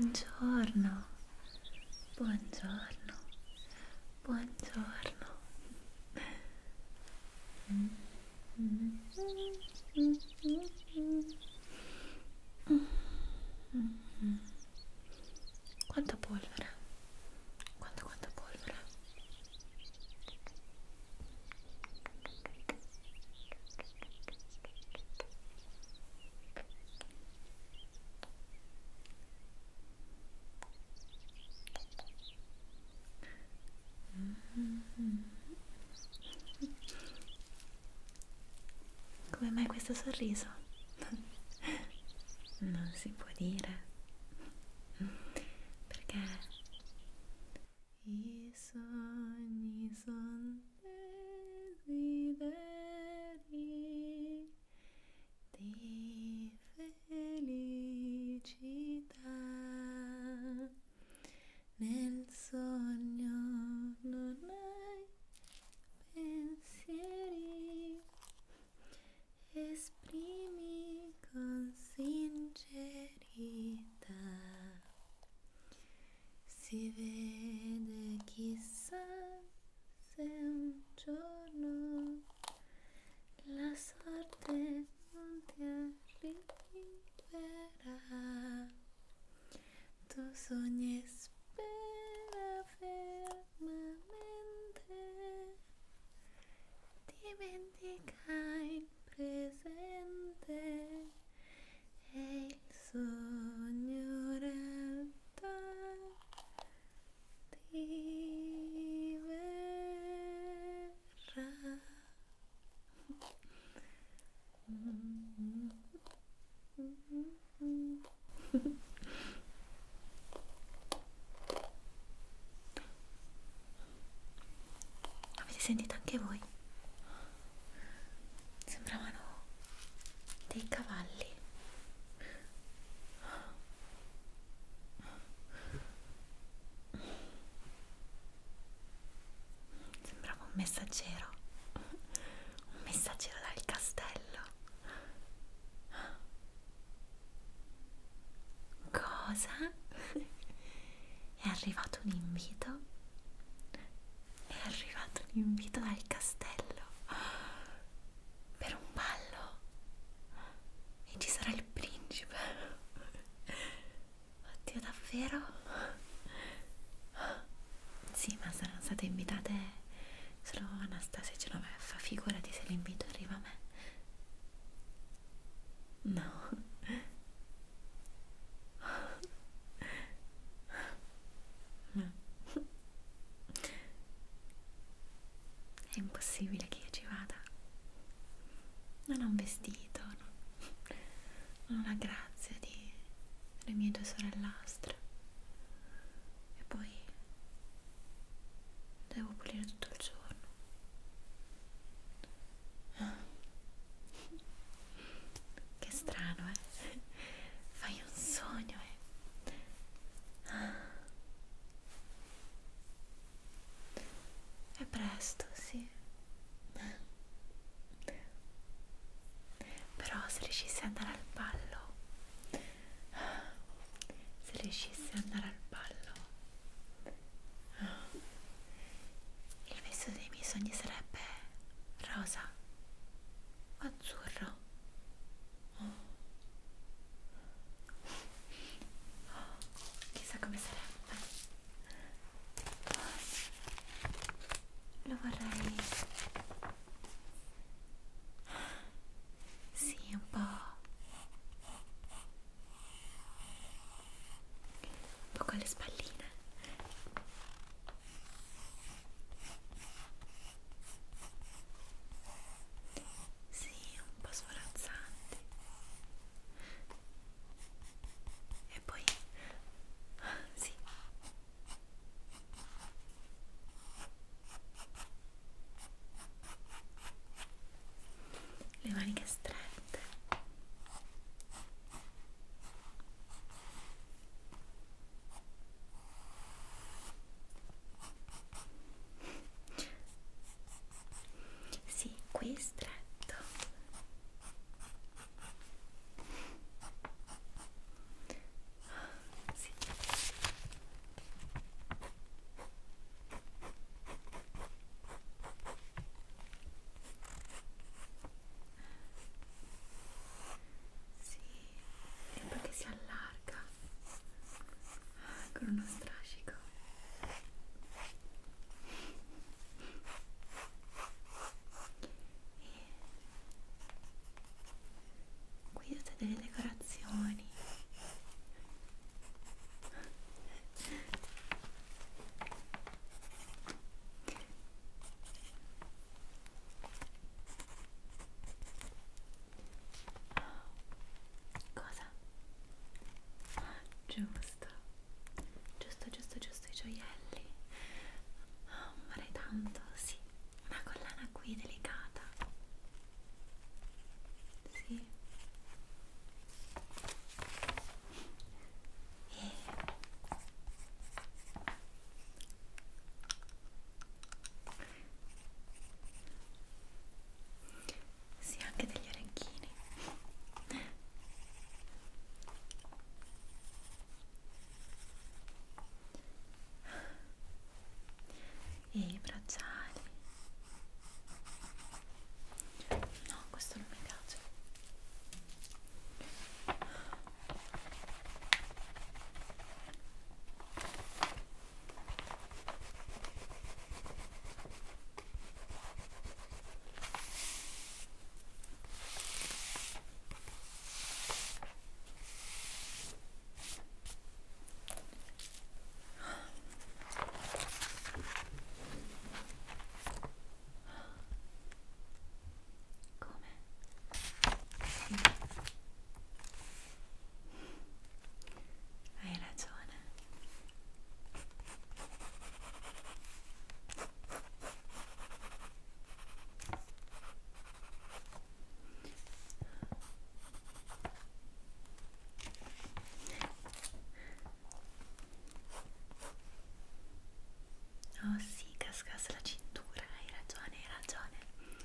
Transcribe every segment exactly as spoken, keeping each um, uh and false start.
Buongiorno, buongiorno, buongiorno. Mm, mm, mm, mm, mm, mm, mm. Quanta polvere, quanta quanta polvere. Come mai questo sorriso? Non si può dire. Perché i sogni son desideri di felicità. Nel sogno non hai pensieri, esprimi con sincerità. Si vede, chissà se un giorno la sorte non ti arriverà. Tu sogni e spera fermamente, dimentica il presente e il sogno realtà ti verrà. Avete sentito anche voi? Sembravano dei cavalli. Sembrava un messaggero, un messaggero dal castello. Cosa? È arrivato un invito? È arrivato un invito dal castello per un ballo e ci sarà il principe. Oddio, davvero? Sì, ma saranno state invitate solo Anastasia e Genoveffa. Figurati se l'invito arriva a me. No. No. È impossibile che io ci vada. Non ho un vestito, no? Non ho la grazia di le mie due sorellastre. E poi devo pulire tutto il giorno. Che strano, eh? Fai un sogno, eh? È presto, sì. Però se riuscissi ad andare al ballo, se riuscissi ad andare al ballo, il vestito dei miei sogni sarebbe rosa o azzurro. Chissà come sarebbe. Lo vorrei, sì, un po', un po' con le spalline. Sì, un po' svolazzanti. E poi, sì, qui delicata. Sì. E sì, anche degli orecchini. E i bracciali. No, questo non mi piace. Come? Sì. Hai ragione. Oh sì, cascasse la cintura, hai ragione, hai ragione.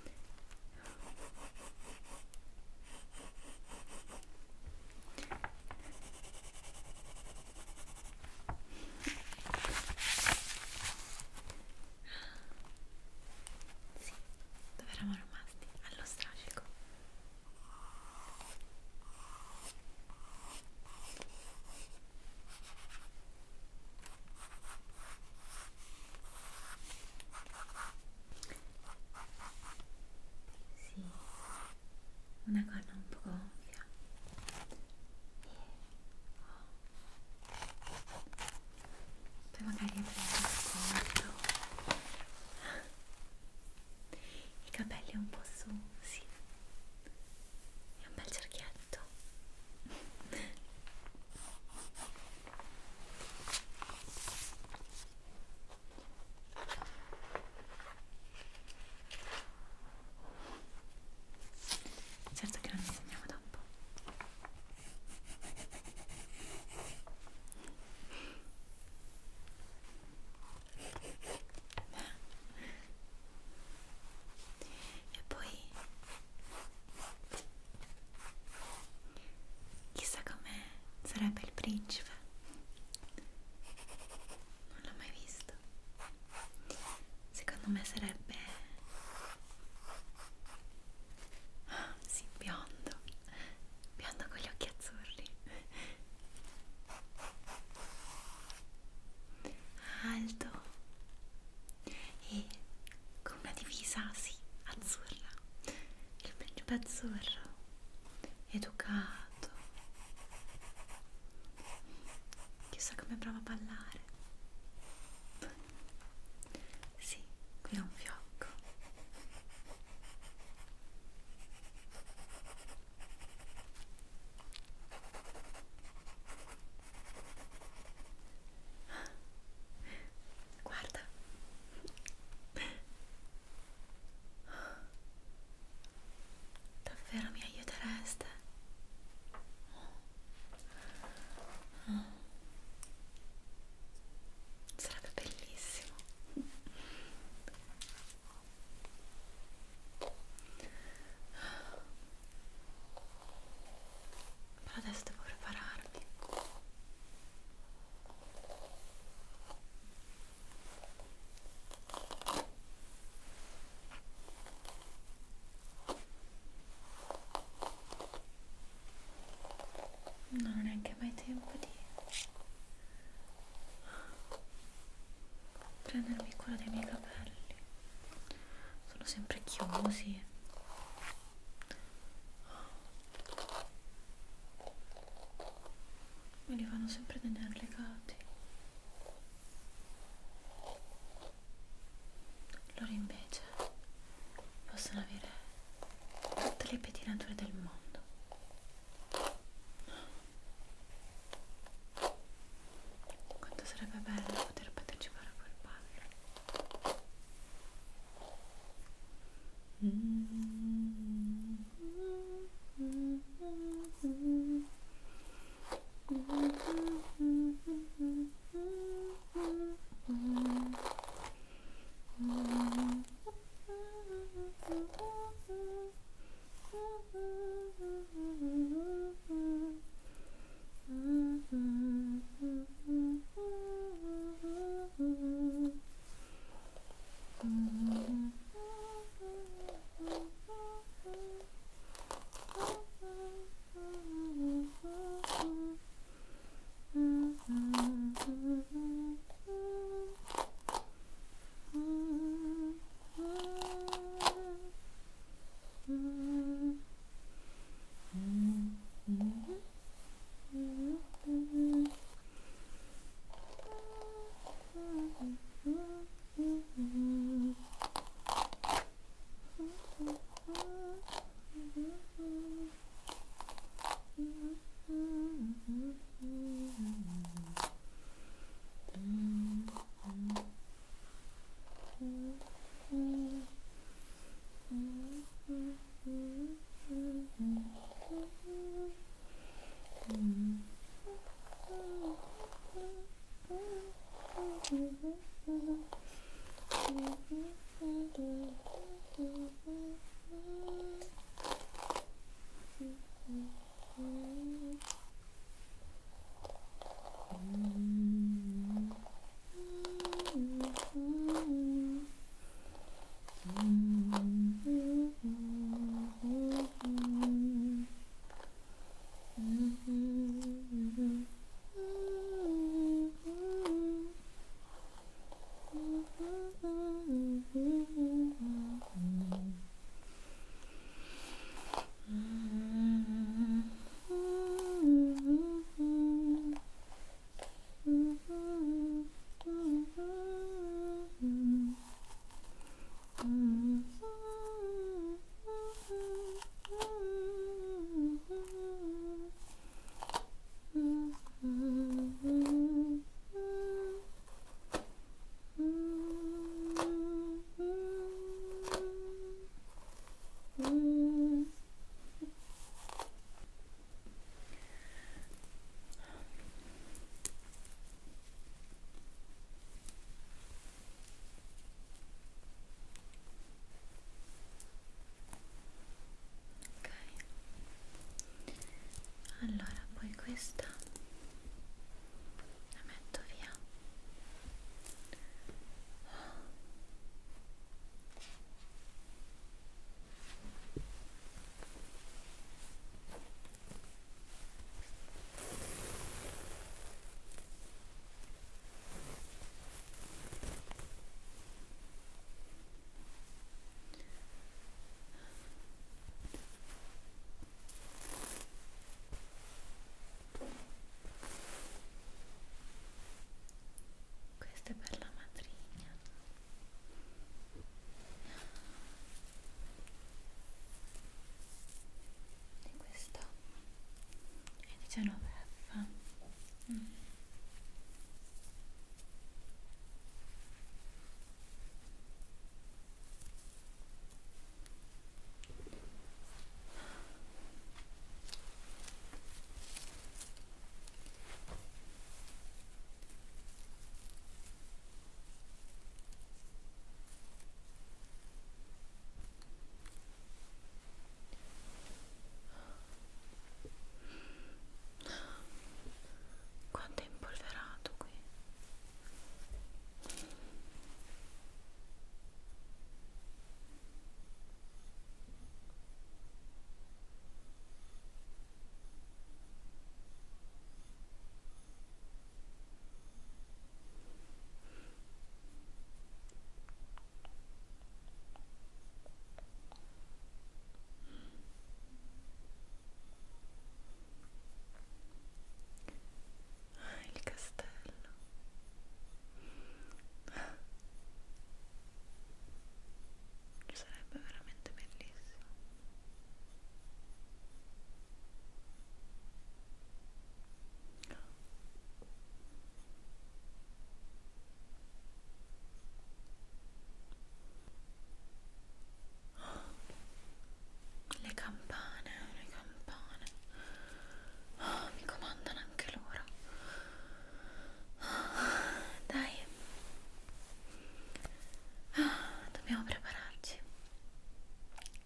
Sì, dove eravamo rimasti? Allo strascico. Sì, una corna un po' gonfia. E poi magari prendo il collo, i capelli un po' su, sì, è un bel cerchietto. Certo che non disegniamo da un po'. E poi chissà com'è sarebbe il principe. Non l'ho mai visto. Secondo me sarebbe, sì, biondo, biondo con gli occhi azzurri, alto e con una divisa, sì, azzurra. Il principe azzurro, educato. Chissà come è bravo a ballare. Sì, qui è un fiocco. Guarda. Davvero mi aiutereste? Sarebbe bellissimo. Però adesso devo prepararmi. Non ho neanche mai tempo di prendermi cura dei miei capelli. Sono sempre chiusi. Me li fanno sempre tenere legati. Loro invece possono avere tutte le pettinature del mondo. Quanto sarebbe bello poter partecipare a quel ballo. Allora, poi questa la metto via. Questa è per la matrigna. E questo è diciannove F. Mm.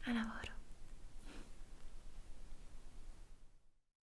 a lavoro.